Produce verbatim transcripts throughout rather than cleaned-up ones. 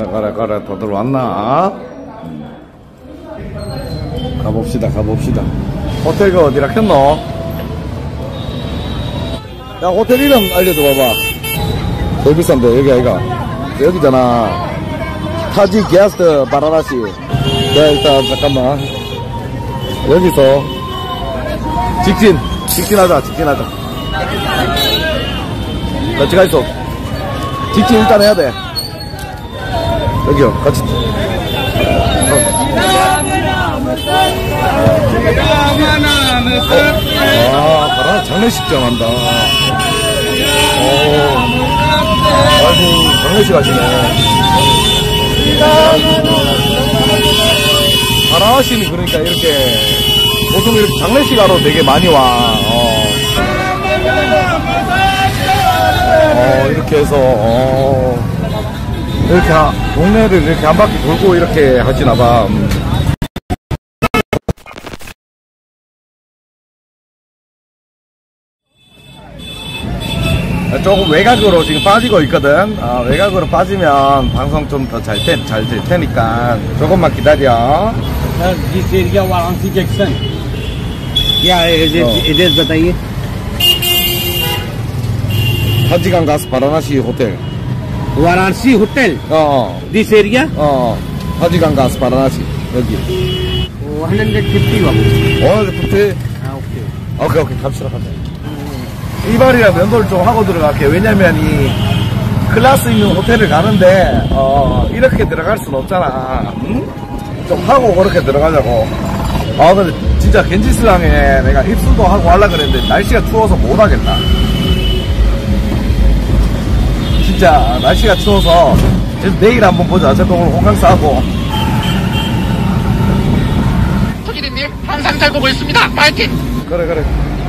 그래 그래 그래 더 들어왔나? 가봅시다 가봅시다. 호텔가 어디라 켰노? 야 호텔 이름 알려줘 봐봐. 제일 비싼데 여기 아이가 여기잖아. 타지 게스트 바라나시. 자 일단 잠깐만 여기서 직진 직진하자 직진하자. 같이 가있어. 직진 일단 해야돼. 여기요 같이. 아, 바라나 장례식장 한다. 오, 아이고, 장례식 하시네. 바라나 씨는 그러니까 이렇게, 보통 이렇게 장례식 하러 되게 많이 와. 어, 어 이렇게 해서, 어, 이렇게, 하, 동네를 이렇게 한 바퀴 돌고 이렇게 하시나봐. 음. 조금 외곽으로 지금 빠지고 있거든. 어, 외곽으로 빠지면 방송 좀 더 잘 잘 될 테니까 조금만 기다려. This area Varanasi Junction. Yeah, it is. It is. बताइए. 하지강가스 바라나시 호텔. Varanasi Hotel. 어. This area? 어. 하지강가스 바라나시 여기. one fifty Babu. 어, fifty. 아, 오케이. 오케이 오케이 갑시다 갑시다. 이발이랑 면도를 좀 하고 들어갈게. 왜냐면 이 클래스 있는 호텔을 가는데 어 이렇게 들어갈 순 없잖아. 응? 좀 하고 그렇게 들어가자고. 아 근데 진짜 겐지스강에 내가 입수도 하고 하려고 그랬는데 날씨가 추워서 못하겠다. 진짜 날씨가 추워서 내일 한번 보자. 어차피 오늘 호캉스 하고. 토기리님 항상 잘 보고 있습니다. 파이팅. 그래 그래.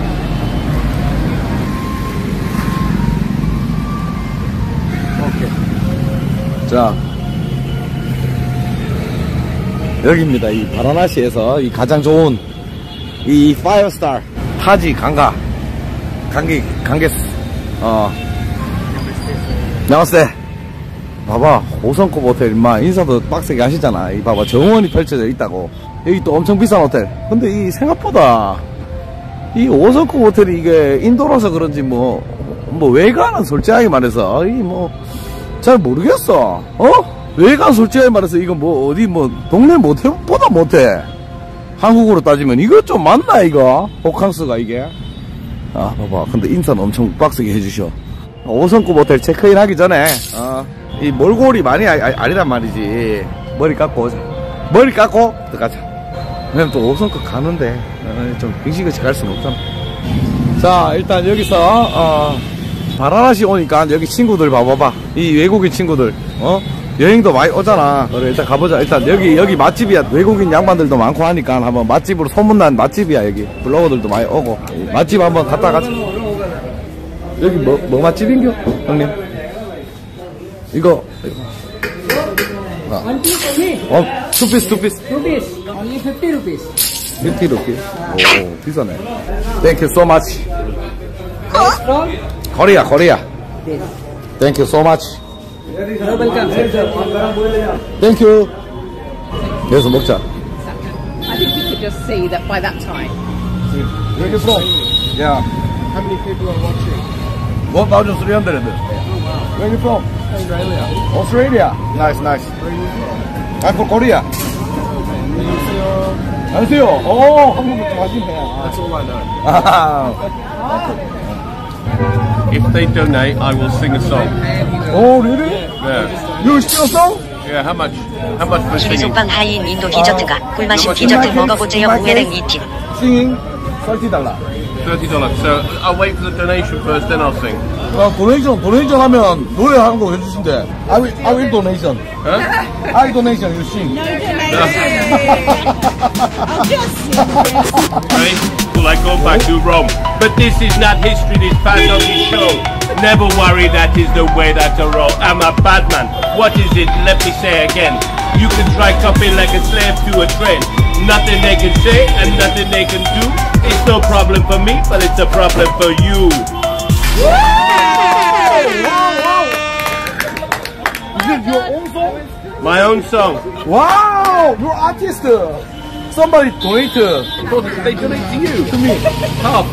자 여기입니다. 이 바라나시에서 이 가장 좋은 이 파이어스타 타지 강가 강기 강게스 어 나왔어. 봐봐 오성급 호텔 인마 인사도 빡세게 하시잖아. 이 봐봐 정원이 펼쳐져 있다고. 여기 또 엄청 비싼 호텔. 근데 이 생각보다 이 오성급 호텔이 이게 인도라서 그런지 뭐 뭐 외관은 솔직하게 말해서 이 뭐 잘 모르겠어. 어? 외관 솔직하게 말해서 이거 뭐 어디 뭐 동네 모텔보다 못해. 한국으로 따지면 이거 좀 맞나 이거? 호캉스가 이게. 아 봐봐 근데 인사는 엄청 빡세게 해주셔. 오 성급 호텔 체크인 하기 전에 어, 이 몰골이 많이 아, 아, 아니란 말이지. 머리 깎고 오자. 머리 깎고 들어가자. 왜냐면 또 오 성급 가는데 어, 좀 빙식같이 갈 수는 없잖아. 자 일단 여기서 어, 바라나시 오니까 여기 친구들 봐봐봐. 이 외국인 친구들 어 여행도 많이 오잖아. 그래 일단 가보자. 일단 여기 여기 맛집이야. 외국인 양반들도 많고 하니까 한번 맛집으로 소문난 맛집이야. 여기 블로거들도 많이 오고 맛집 한번 갔다 가자. 여기 뭐, 뭐 맛집인겨 형님? 이거 아. 어 투피스 투피스 Rupees, only fifty rupees. fifty rupees. 오 비싸네. Thank you so much. From Korea Korea. this. Thank you so much. You're welcome. Thank you. 여기서 먹자. I think you could just see that by that time. Where are you from? Yeah. How many people are watching? one thousand three hundred. Where are you from? Australia. Australia. Nice, nice. I'm from Korea. 안녕하세요. 오, 한국어 좀 하시네. That's all I know. 아. If they donate, I will sing a song. Oh, really? Yeah. You sing a song? Yeah, how much? How much for singing? 김희숙방 하인 인도 디저트가 꿀맛인 디저트 먹어보세요. 우회랭 이팀. Singing thirty dollars. thirty dollars. So I'll wait for the donation first, then I'll sing. 어, 도네이션, 도네이션 하면 노래 한 곡 해주신대. I will, I will donation. Huh? I donation, you sing. Right? Well, I go back to Rome. But this is not history, this part of the show. Never worry, that is the way that I roll. I'm a bad man. What is it? Let me say again. You can try copying like a slave to a train. Nothing they can say and nothing they can do. It's no problem for me, but it's a problem for you. Is it your own song? My own song. Wow, you're artist. Somebody donate. They donate to you. To me. Half.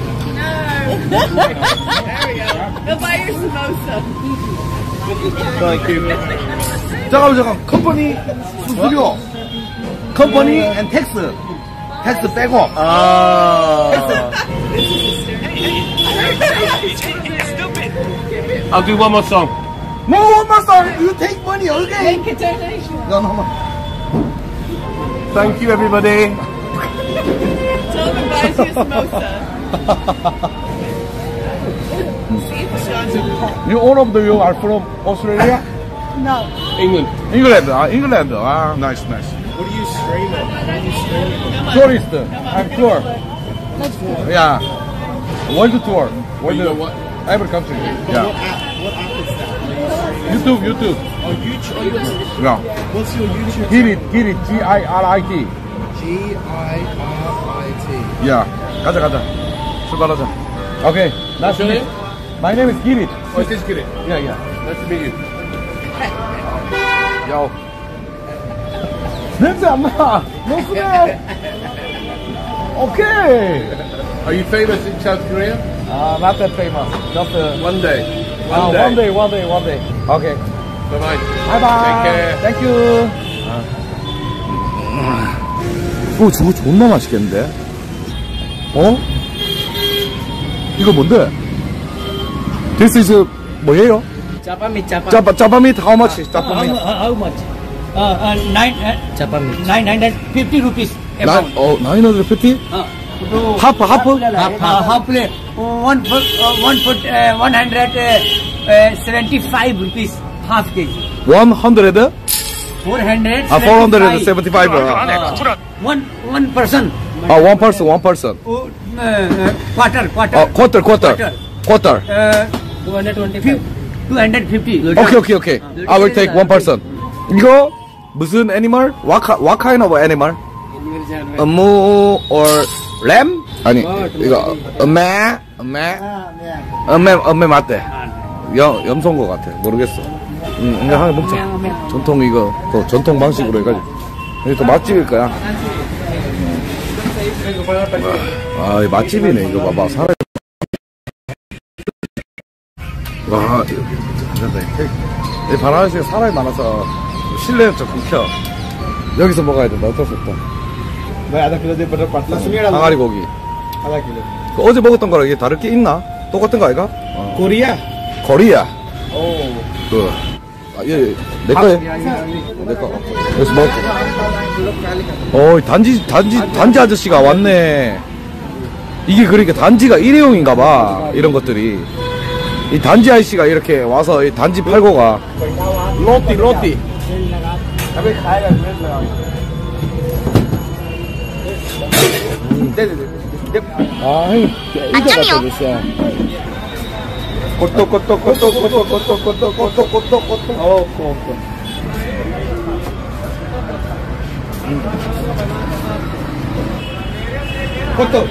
They'll buy your samosa. Thank you. 잠깐만 잠깐. 컴퍼니 수수료. 컴퍼니 and tax. tax 빼고. Ah. I'll do one more song. No, one more song. You take money, okay? Make a donation. No, no, no. Thank you, everybody. Someone buys you a samosa. See if Sean's You all of the you are from Australia? No. England. England. Ah, England. Ah, nice, nice. What are you streaming? Tourist. I'm tour. Yeah. World tour. World. You know what? Every country. Yeah. What app is that? YouTube, YouTube. Oh, YouTube. Oh, YouTube. Yeah. What's your YouTube? Get it, get it. G I R I T. G I R I T. Yeah. 가자, 가자. 출발하자. Okay. What's your name? My name is Girit. Oh, it is Girit. Yeah, yeah. Nice to meet you. Yo. 냄새 안 나. No smell. Okay. Are you famous in South Korea? Uh, not that famous. Just uh, One day. One uh, day. one day, one day, one day. Okay. Bye bye. Bye bye. Take care. Thank you. 오, 저거 존나 맛있겠는데? 어? 이거 뭔데? This is uh, 뭐예요? Chapa meat, chapa. 짜파, 짜파 meat, how much is How, 짜파 meat? how, how much? Uh, uh, nine, uh, chapa meat. Nine hundred fifty rupees a Nine, pound. oh, nine hundred fifty? Uh, so Half, half? half, uh, half plate. One foot, uh, one foot, uh, one hundred uh, uh, seventy-five rupees, half kg. one hundred? Four hundred. 아, four hundred seventy-five. Uh, one, one person. 아, one person, one person. Oh, uh, uh, quarter, quarter. 어, quarter, quarter. Quarter. Quarter. Uh, two hundred twenty-five. two hundred fifty. Okay, okay, okay. I will take one person. 이거 무슨 animal? What, ki- what kind of animal? A moo or lamb? 아니, 이거 엄매, 엄매, 엄매, 엄매 맞대. 염, 염소인 것 같아. 모르겠어. 응, 이거 하나 먹자. 전통 이거 또 전통 방식으로 해가지고. 이거 또 맛집일 거야. 아, 이 맛집이네. 이거 봐봐. 사람. 와, 이거 괜찮다. 이 바나나시에 사람이 많아서 실내는 좀 끊겨. 여기서 먹어야 된다. 어쩔 수 없다. 항아리 고기. 그 어제 먹었던 거랑 이게 다를 게 있나? 똑같은 거 아이가? 어. Korea. 코리아. 그, 아, 예, 예. 내 거에. 내 거. 여기서 먹을게. 어, 단지, 단지, 단지 아저씨가 왔네. 이게 그러니까 단지가 일회용인가 봐. 이런 것들이. 이 단지 아저씨가 이렇게 와서 이 단지 팔고 가. 로띠, 로띠. 아, 형님. 안점이요. 꽃도, 꽃도, 꽃도, 꽃도, 꽃도, 꽃도, 꽃도, 꽃도, 꽃도. 어, 어, 어. 꽃도.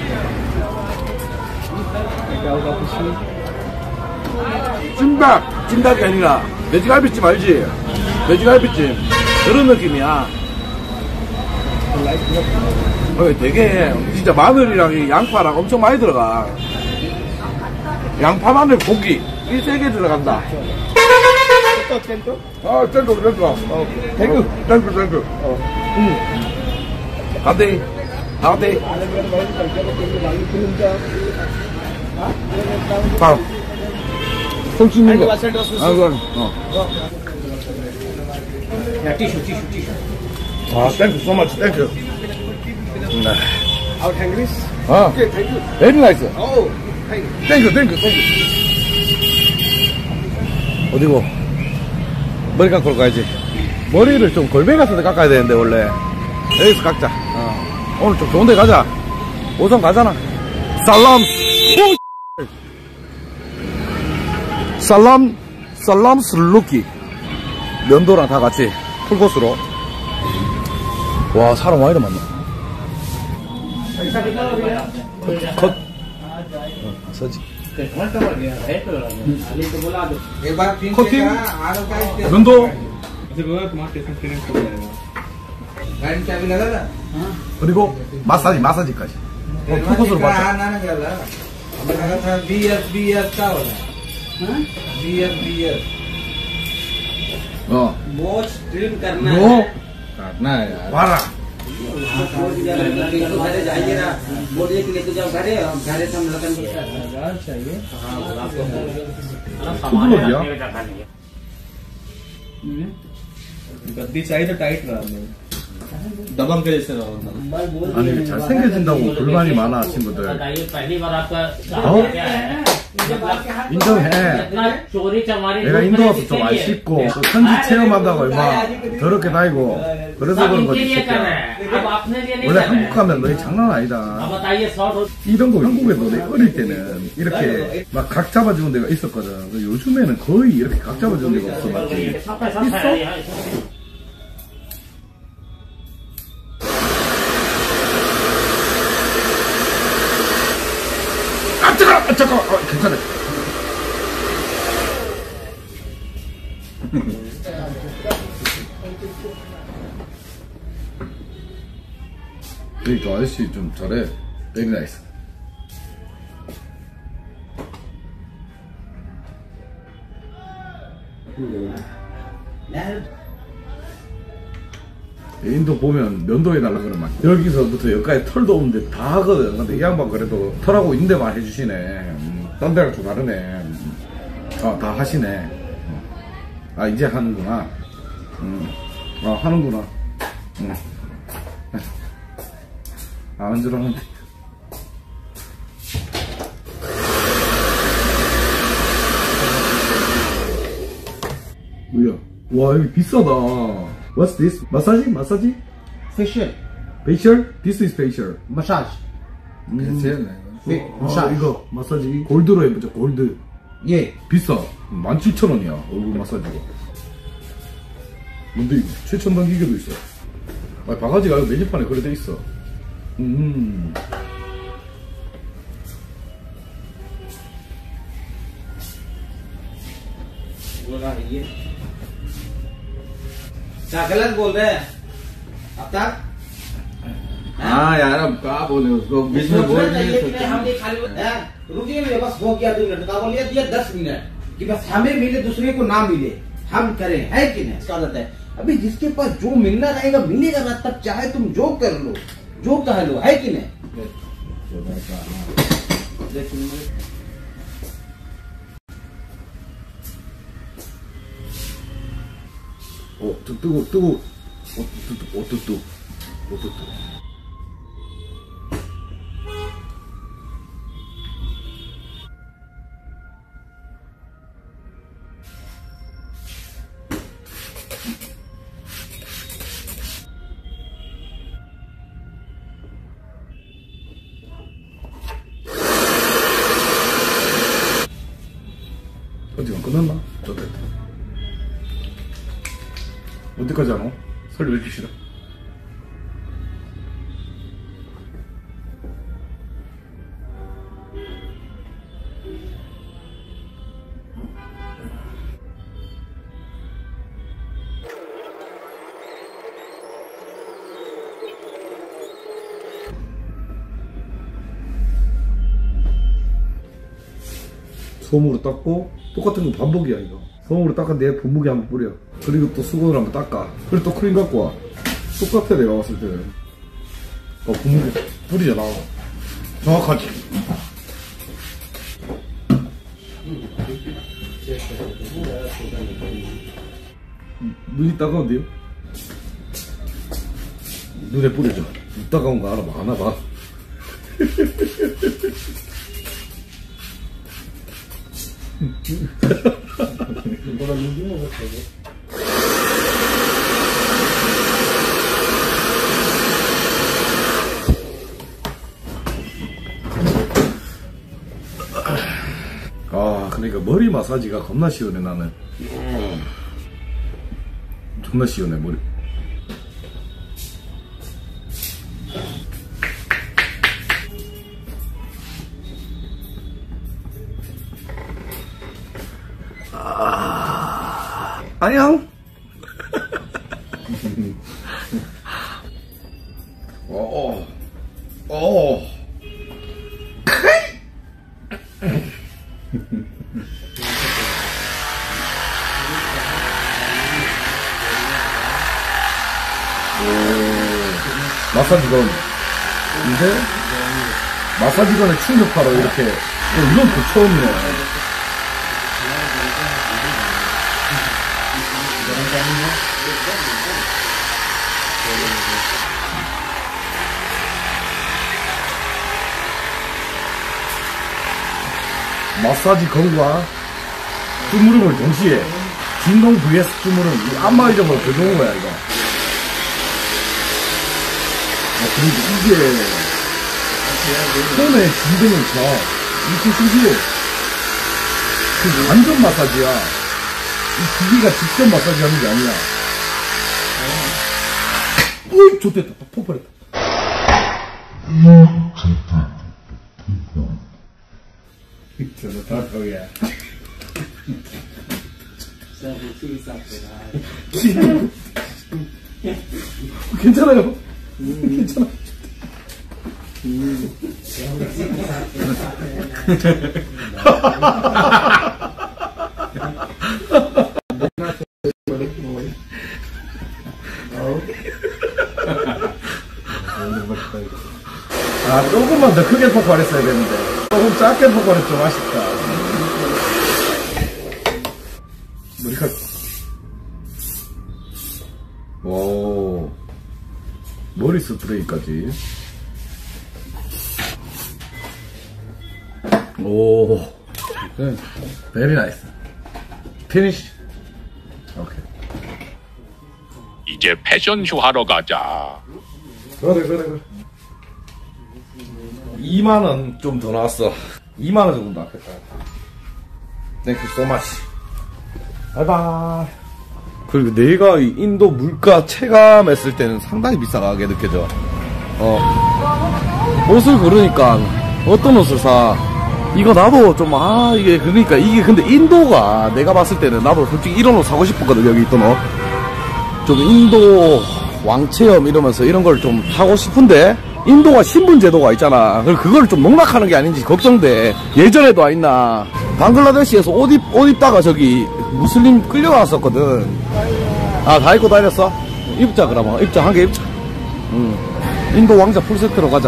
찜닭! 찜닭이 아니라 돼지갈비찜 알지? 돼지갈비찜 그런 느낌이야. 어, 되게 진짜 마늘이랑 이 양파랑 엄청 많이 들어가. 양파, 마늘, 고기 이 세 개 들어간다. 아, 땡큐, 땡큐. 어, 땡큐, 땡큐, 땡큐. 어, 응. 가대, 가대. 자, 손 씻는 거. 아, 이거, 어. Yeah, tissue, tissue, tissue. 아, 땡큐, so much, 땡큐. 네. Out English? 아, Okay, thank you. very nice. Oh, hey. 땡큐, 땡큐, 땡큐. 어디고? 머리 깎으러 가야지. 머리를 좀 골뱅이 같은 데 깎아야 되는데, 원래. 여기서 깎자. 어. 오늘 좀 좋은 데 가자. 오성 가잖아. 살람. 오, 살람, 살람 슬루키. 면도랑 다 같이 풀코스로. 와, 사람 와이드 많네. 컷. 어, 서지. 커팅. 면도. गाड़ी में चाबी लगा था 그리고 마사지 마사지까지. 어, 투컷으로 받자. आना ना क्या लगा हमें लगा था बी एस बी एस का हो रहा है बी एस बी एस 어. मोच ट्रिम करना 너 है करना है यार. 봐라. घरे जाइए ना बोलिए कि लेके जाओ घरे घरे से हम लगन चाहिए 투블럭이야? गद्दी चाहिए तो टाइट रहा दबंग के जैसे रहो 아니 잘생겨진다고 불만이 많아 친구들. पहली बार आपका 어? 인정해. चोरी चमारी 내가 인도 와서 좀 안 씻고 또 현지 체험한다고 얼마 더럽게 다니고 그래서 그런 거지. 새끼야. अब अपने लिए नहीं 원래 कर रहे 한국 가면 너희 장난 अब 아니다. बताइए short 이런 거 한국에 너네 어릴 때는 이렇게 막 각 잡아주는 데가 있었거든. 요즘에는 거의 이렇게 각 잡아주는 데가 없어. 맞지? 있어? 아 뜨거! 아 잠깐! 아, 괜찮아. 그러니까 아저씨 좀 잘해. Very nice. 인도 보면 면도해 달라 그러면 여기서부터 여기까지 털도 없는데 다 하거든. 근데 이 양반 그래도 털하고 있는 데만 해주시네. 음, 딴 데랑 좀 다르네. 음. 아, 다 하시네. 어. 아 이제 하는구나. 음. 아 하는구나. 음. 아, 안 줄 알았는데. 뭐야? 와, 여기 비싸다. What's this? 마사지? 마사지? Facial Facial? This is facial. Massage 괜찮네. 네, 아, 마사지. 이거 마사지. 골드로 해보자, 골드. ये 비싸. 만 칠천 원이야, 얼굴 마사지가. 근데 이거 최첨단 기계도 있어. 아, 바가지가 여기 메뉴판에 그래 돼 있어. 음. क्या गलत बोल रहे हैं अब तक हाँ यार अब क्या बोले उसको बीच में बोल नहीं सकते। हमने खाली रुकिए मेरे बस हो गया दो मिनट का बोलिए दिया दस मिनट कि बस हमें मिले दूसरे को ना मिले हम करें है कि नहीं इसका आदत है अभी जिसके पास जो मिलना रहेगा मिलेगा ना तब चाहे तुम जो कर लो जो कह लो है कि नहीं 어, 뜨, 뜨거, 뜨거. 어, 뜨, 뜨, 어, 뜨, 뜨. 어, 뜨, 뜨. 어디가 끝났나? 저 됐다. 어디까지 하노? 설리 왜 이렇게 싫어? 솜으로 닦고 똑같은 거 반복이야 이거. 솜으로 닦아 내 분무기 한번 뿌려. 그리고 또 수건으로 한번 닦아. 그리고 또 크림 갖고 와. 똑같아 내가 왔을 때는. 어 분무기 뿌리잖아. 정확하지. 눈이 따가운데요? 눈에 뿌려줘. 눈 따가운 거 알아? 많아 봐. 아 그러니까 머리 마사지가 겁나 시원해 나는. 존나 시원해 머리. 아... 안녕. 오, 오. 마사지건. 근데 마사지건의 충격파로 이렇게. 어, 이건 또 처음이네. 마사지 건과 주무름을 동시에 진동 vs 주무름 이 안마 이정으로 배우는 거야 이거. 아, 그리고 이게 손의 진동을 쳐 이렇게 신기해. 그 완전 마사지야. 이 기계가 직접 마사지 하는 게 아니야. 으이 좋댔다. 폭발했다. 저도 다 거기야. 괜찮아요. 괜찮아. 아, 조금만 더 크게 폭발했어야 되는데 조금 작게 폭발했 좀 아쉽다. 머리카락. 오, 머리 스프레이까지. 오, very nice. Finish. 오케이. 이제 패션쇼 하러 가자. 그래 그래 그래. 이만 원 좀 더 나왔어. 이만 원 정도 나왔겠다. Thank you so much. 바이바이. 그리고 내가 이 인도 물가 체감했을 때는 상당히 비싸게 느껴져. 어, 옷을 고르니까 어떤 옷을 사. 이거 나도 좀, 아, 이게, 그러니까 이게 근데 인도가 내가 봤을 때는 나도 솔직히 이런 옷 사고 싶었거든, 여기 있던 옷. 좀 인도 왕체험 이러면서 이런 걸 좀 하고 싶은데, 인도가 신분 제도가 있잖아. 그걸 좀 농락하는 게 아닌지 걱정돼. 예전에도 와 있나. 방글라데시에서 옷, 입, 옷 입다가 저기 무슬림 끌려갔었거든. 아, 다 입고 다녔어? 입자, 그러면. 입자, 한 개 입자. 응. 인도 왕자 풀세트로 가자.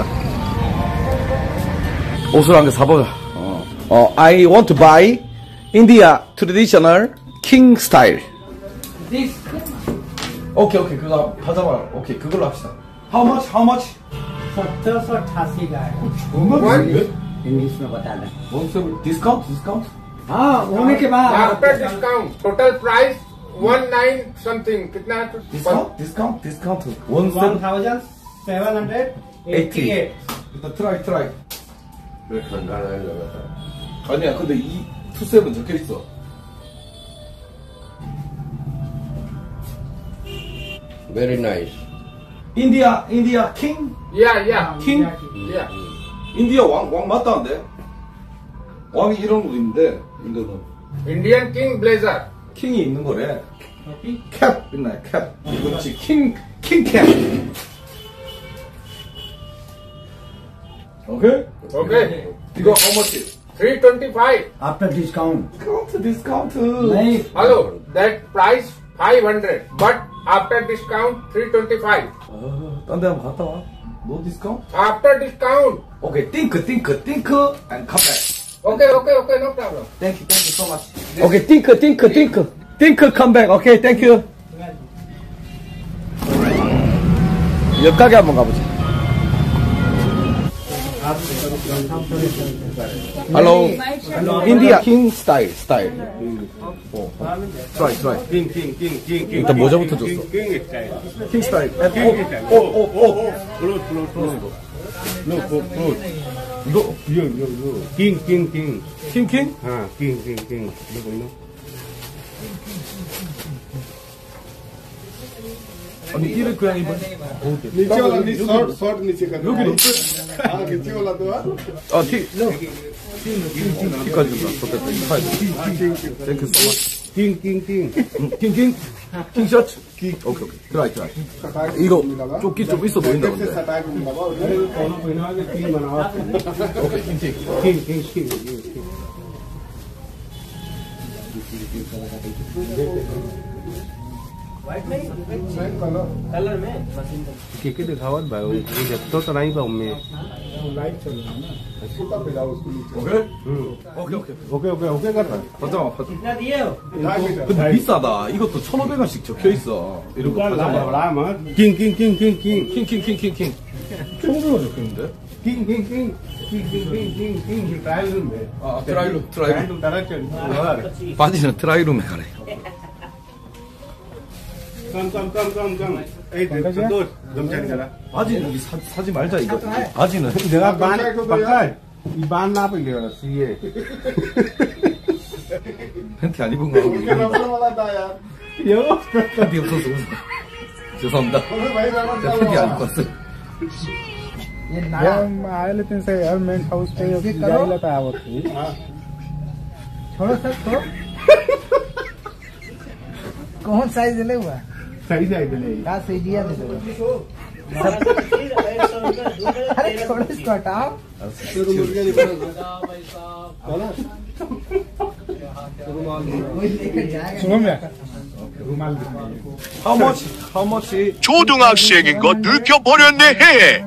옷을 한 개 사보자. 어. 어, I want to buy India traditional king style. This. 오케이, 오케이. 그거 하자마. 오케이, 그걸로 합시다. How much? How much? सत्तर सौ अठासी का है 정말? इंग्लिश में बता दें डिस्काउंट डिस्काउंट हाँ होने के बाद after discount total price one nine something कितना है discount discount discount one one thousand seven hundred eighty eight 일단 트라이 트라이. 왜 간간하려고 아니야 근데 이 투셉은 적혀있어. Very nice. 인디아 인디아 킹? या या 킹? या 인디아 왕, 왕 맞다는데? 왕이 이런 옷 있는데 인도는 Indian king blazer 킹이 있는 거래. 캡 있나요? 캡. 그렇지. 킹, 킹 캡. 오케이? Okay 이거 how much? Three twenty five after discount 디스카운트 디스카운트. नहीं hello that price five hundred but after discount three twenty five 어, 딴 데 한번 갔다 와. 노 디스카운트? After discount 오케이. 띵크 띵크 띵크 and come back. Okay okay okay no problem Thank you, thank you so much. 오케이. 띵크 띵크 띵크 띵크 come back. 오케이. Thank you. 옆가게 한번 가보자. Hello. India king style style. 어. Try try. 일단 모자부터 줬어. king style. And 오, 오, 오, 오. Close, close, close. No, close, close. 이거 Yo, yo, yo. King, king, king. king king? हाँ, king, king, king. Look, you know. 아니 이래 그냥 입어. नीचे वाला नहीं short short नीचे कर 여기로. हाँ नीचे वाला तो है 아 티. 티까지 준다. 좋겠다. 이거 사야 돼. 땡큐 소 마치. King king king 킹킹. 킹 셔츠. 오케이 오케이. 드라이 드라이. 이거 조끼 좀 있어 보인다 근데. सटाई को मिला हुआ है दोनों पहना के किंग बनाओ 오케이 킹 티. किंग किंग किंग कलर में के के दिखावत भाई ये जब तो तो नहीं पाऊं मैं लाइट चल रहा है ना इसको पिलाओ उसको 오케이? 오케이 오케이. ओके ओके ओके कर रहा है 잠깐만. कितना दिए हो 근데 비싸다. 이것도 천오백 원씩 적혀 있어. 이런 거 बड़ा 가져봐. बड़ा मत king king king king king 킹킹킹킹킹. 천오백 원 적혀 있는데? King king king king king king king trial room में 아 트라이룸 트라이룸. ट्रायल तरह चल 바지는 트라이룸에 가래. कम कम कम कम कम ए तो दम चल करा 바지는 이 사, 사지 말자 이거. 바지는 내가 반 पक्का 이 반 ना पे ले रहा सीए 팬티 안 입은 거 하고 이거 वाला था यार यो 팬티 없어서 웃어. 죄송합니다. 제가 팬티 안 입고 왔어요. यार आए लेकिन से यार मेन हाउस पे जाई लेता आवत छोड़ो सब तो कौन साइज ले हुआ सही साइज ले का सही दिया दे अरे छोड़ो इसको हटाओ सुनो मैं रुमाल How much? How much? 초등학생인 거 느껴버렸네 해.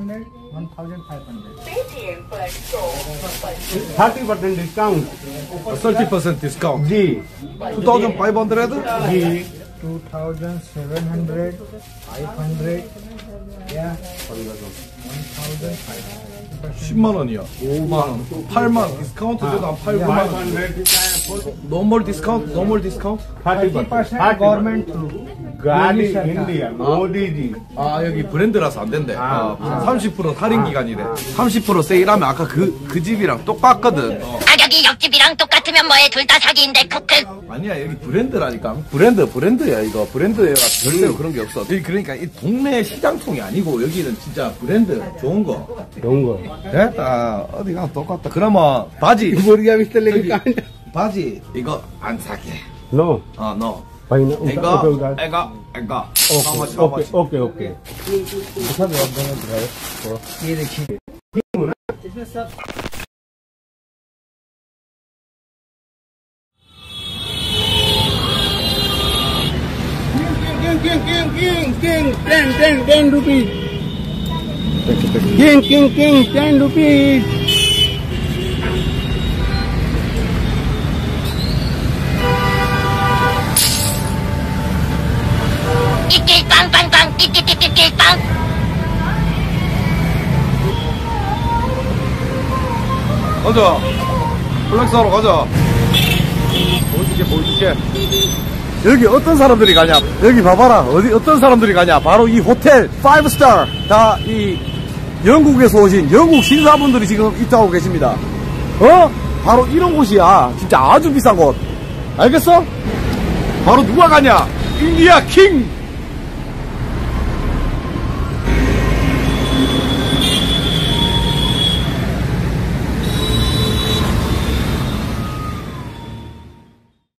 Thirty percent discount thirty percent discount. जी two thousand five hundred? जी two thousand seven hundred five hundred yeah one thousand five hundred 십만 원이야. 오만 원. 팔만 디스카운트 돼도 한 팔, 구만 원. 노멀 디스카운트? 노멀 디스카운트? Thirty percent percent government through गाड़ी इंडिया मोदी जी 아 여기 브랜드라서 안 된대. 아, 삼십 퍼센트 할인 기간이래. 삼십 퍼센트 세일하면 아까 그, 그 집이랑 똑같거든. 어. 가격이 옆집이랑 똑같으면 뭐해 둘 다 사기인데 크크. 아니야 여기 브랜드라니까. 브랜드 브랜드야 이거. 브랜드가 절대로 그런 게 없어. 여기 그러니까 이 동네 시장통이 아니고 여기는 진짜 브랜드 좋은 거. 좋은 거 됐다. 어디 가면 똑같다. 그러면 바지. मुर्गिया भी तो लेके 바지 이거 안 사게. नो 어 너. भाई ना 이거 okay 이거 이거. How much, how okay much? Okay okay ये देखिए इसमें सब king king king king king ten ten ten rupees king king king ten rupees 끼끼 빵빵빵 끼끼끼끼끼 빵. 가자. 플렉스 하러 가자. 보여줄게, 보여줄게. 여기 어떤 사람들이 가냐? 여기 봐봐라. 어디, 어떤 사람들이 가냐? 바로 이 호텔, 파이브 스타. 다 이 영국에서 오신 영국 신사분들이 지금 입장하고 계십니다. 어? 바로 이런 곳이야. 진짜 아주 비싼 곳. 알겠어? 바로 누가 가냐? 인디아 킹!